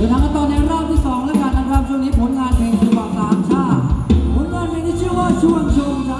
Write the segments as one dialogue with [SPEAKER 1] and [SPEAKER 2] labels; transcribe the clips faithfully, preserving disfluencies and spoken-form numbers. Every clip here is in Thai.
[SPEAKER 1] ไปทำกันต่อในรอบที่สองแล้วกันนะครับช่วงนี้ผลงานเพลงคือฝั่งสามชาผลงานเพลงที่ชื่อว่าชวนชมจ้า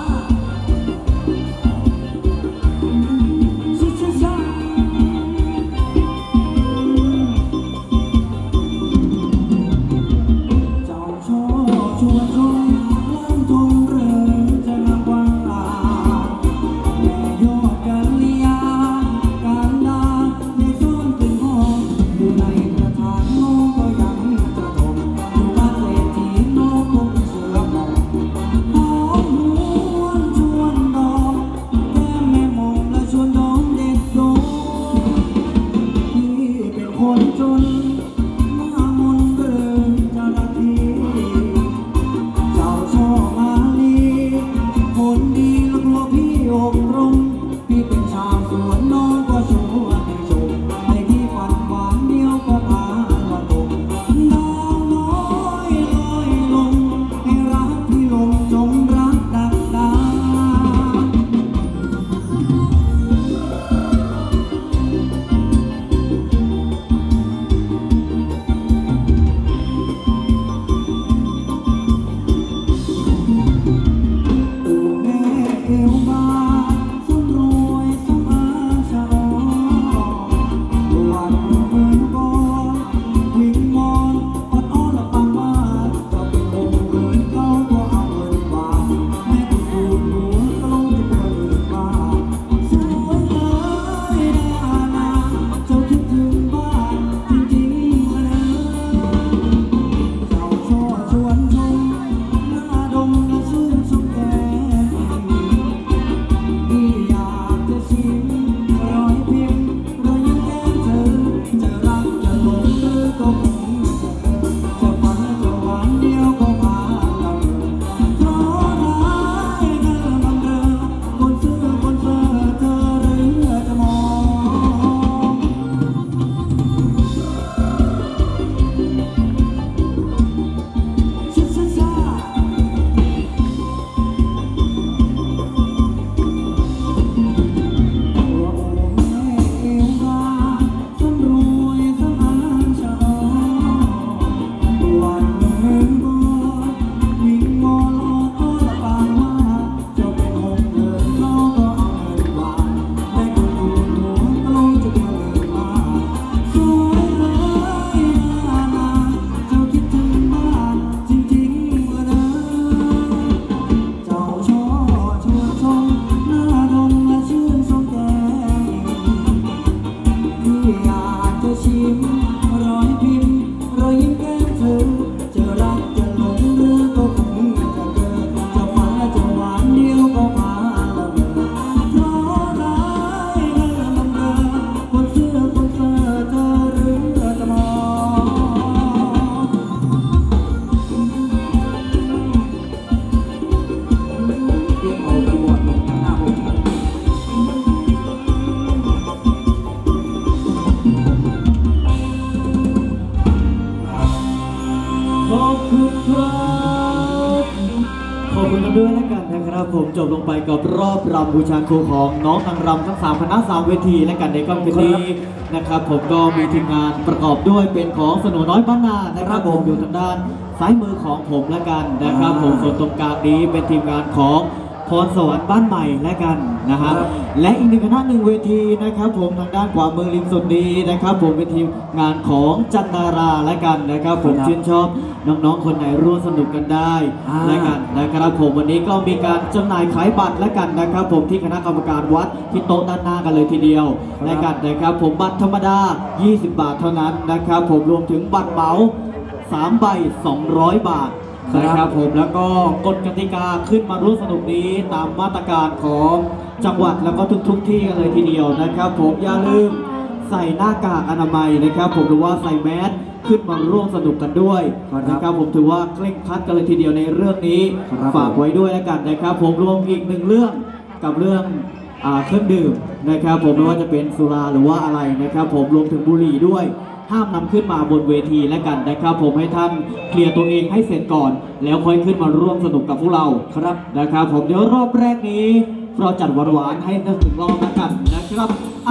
[SPEAKER 2] ผมจบลงไปกับรอบรำบูชาครูของน้องนางรำทั้งสามคณะสามเวทีและกันในค่ำคืนนี้นะครับผมก็มีทีมงานประกอบด้วยเป็นของสนุน้อยบ้านนานะครับผมอยู่ทางด้านซ้ายมือของผมและกันนะครับผมส่วนตรงกลางนี้เป็นทีมงานของพรสวรรค์บ้านใหม่และกันนะฮะและอีกหนึ่งคณะหนึ่งเวทีนะครับผมทางด้านขวามือริมสุดนี้นะครับผมเป็นทีมงานของจันดาราและกันนะครับผมชื่นชอบน้องๆคนไหนร่วมสนุกกันได้และกันนะครับผมวันนี้ก็มีการจำหน่ายขายบัตรและกันนะครับผมที่คณะกรรมการวัดที่โต๊ะด้านหน้ากันเลยทีเดียวและกันนะครับผมบัตรธรรมดายี่สิบบาทเท่านั้นนะครับผมรวมถึงบัตรเหมาสามใบสองร้อยบาทนะครับผมแล้วก็กฎกติกาขึ้นมาร่วมสนุกนี้ตามมาตรการของจังหวัดแล้วก็ทุกๆที่กันเลยทีเดียวนะครับผมอย่าลืมใส่หน้ากากอนามัยนะครับผมหรือว่าใส่แมสขึ้นมาร่วมสนุกกันด้วยนะครับผมถือว่าเคร่งครัดกันเลยทีเดียวในเรื่องนี้ฝากไว้ด้วยแล้วกันนะครับผมรวมอีกหนึ่งเรื่องกับเรื่องเครื่องดื่มนะครับผมไม่ว่าจะเป็นสุราหรือว่าอะไรนะครับผมรวมถึงบุหรี่ด้วยห้ามนำขึ้นมาบนเวทีแล้วกันนะครับผมให้ท่านเคลียร์ตัวเองให้เสร็จก่อนแล้วค่อยขึ้นมาร่วมสนุกกับพวกเราครับนะครับผมเดี๋ยวรอบแรกนี้เราจัดหวานๆให้ถึงรอบแล้วกันนะครับอ่ะ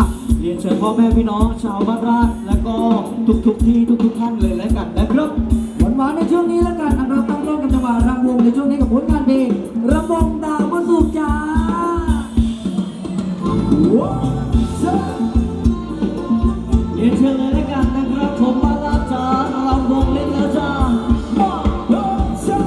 [SPEAKER 2] เรียนเชิญพ่อแม่พี่น้องชาวบ้านราชและก็ทุกๆที่ทุกๆท่านเลยแล้วกันนะครับ
[SPEAKER 1] หวานๆในช่วงนี้แล้วกันนะครับตั้งต้นกับจังหวะรำวงในช่วงนี้กับผลงานเพลงรำวงดาวพระศุกร์จ้าว้าวซ่า
[SPEAKER 2] เรียนเชิญเลยแล้วกันนะครับผมมาลาจารำวงเล่นแล้วจ้าว้าวซ่า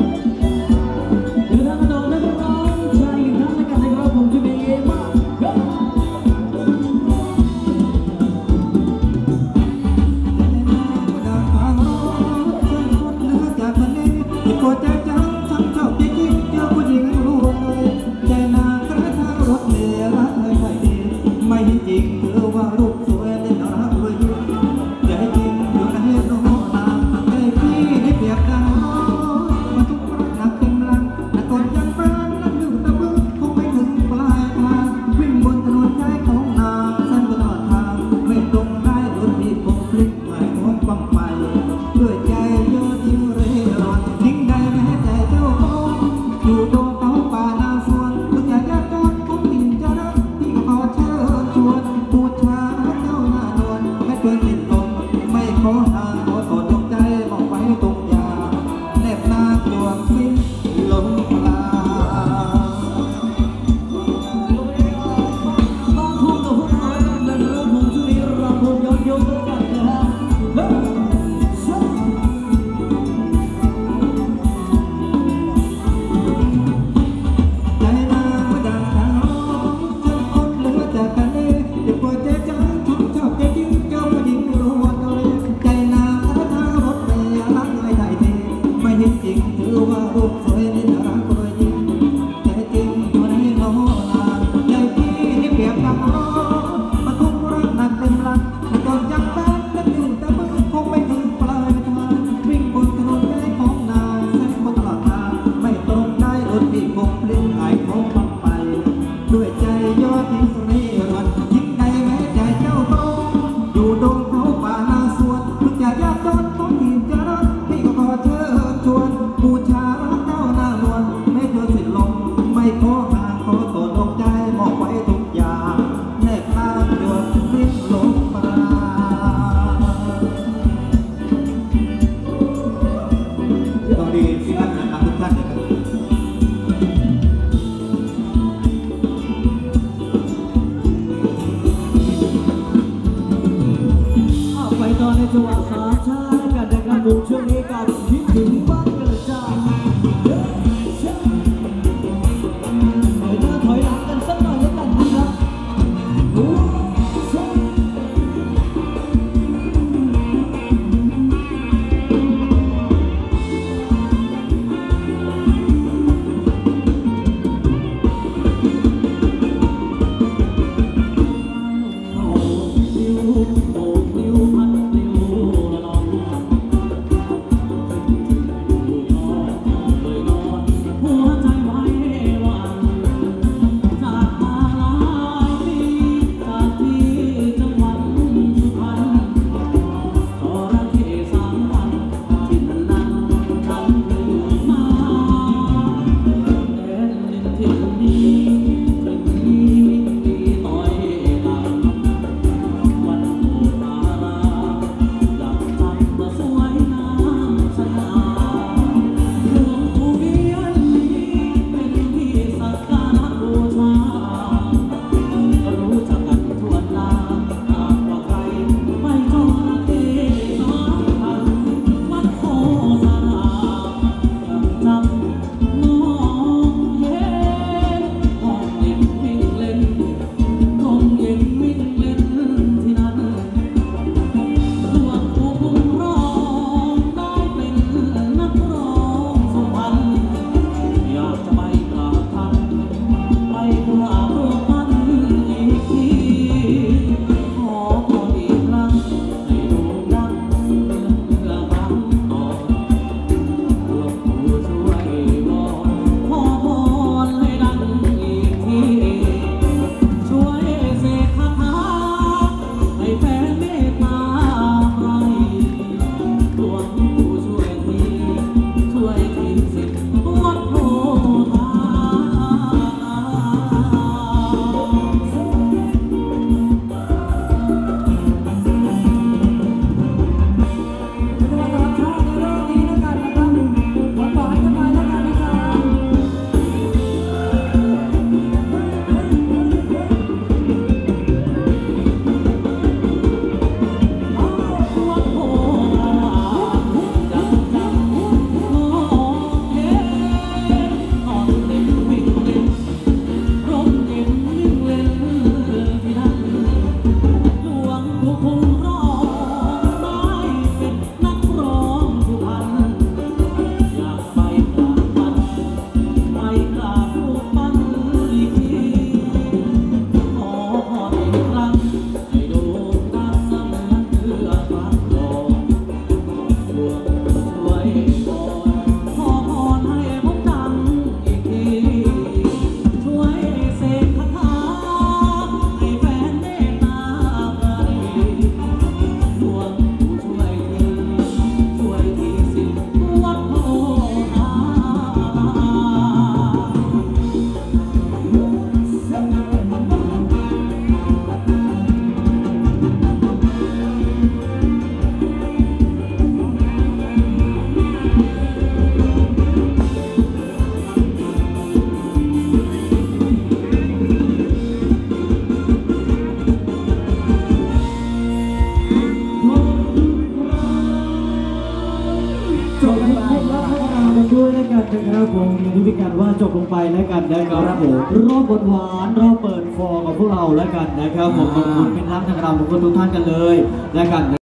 [SPEAKER 1] Go!
[SPEAKER 3] จริงเร่ร่อนยิ่งใดแม้ใจเจ้าต้องอยู่ดงเขาป่านาสวนถึงจะยากจนต้องทีมจะรอดพี่ก็ขอเชิญชวนบูชาเจ้าหน้านวลไม่เธอสิ้นลมไม่ขอห่างขอตัวดวงใจมอบไว้ทุกอย่างแนบน้ำหยดรินลงมาตอนนี้สิรัตน์นำทุกท่านเลยครับ
[SPEAKER 2] ไปตอนในจังหวะสามชาติกันนะครับผมช่วงนี้กับคิดถึงบ้านเกิดจ้าถอยหน้าถอยหลังกันสักหน่อยแล้วกันนะครับด้วยแล้วกันนะครับผมอย่างที่พี่กันว่าจบลงไปแล้วกันนะครับผมรอบบทหวานรอบเปิดฟอร์กับพวกเราแล้วกันนะครับผมขอบคุณเป็นรักทางเราทุกคนทุกท่านกันเลยแล้วกัน